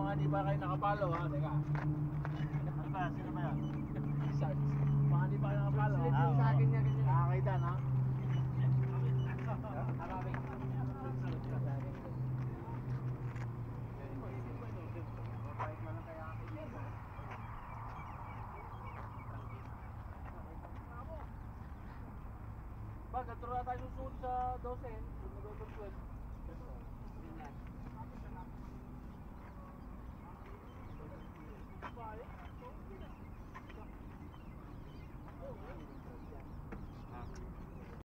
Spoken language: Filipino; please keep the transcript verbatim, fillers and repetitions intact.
mga hindi pa kayo nakapalo ha, teka. Ano ba? Sino ba yan? Sarge. Mga hindi pa kayo nakapalo ha. Ah, Sa akin oo. niya ganyan. Nakakita na. Ba, ganito na tayo susunod sa dosen, nag-twelve.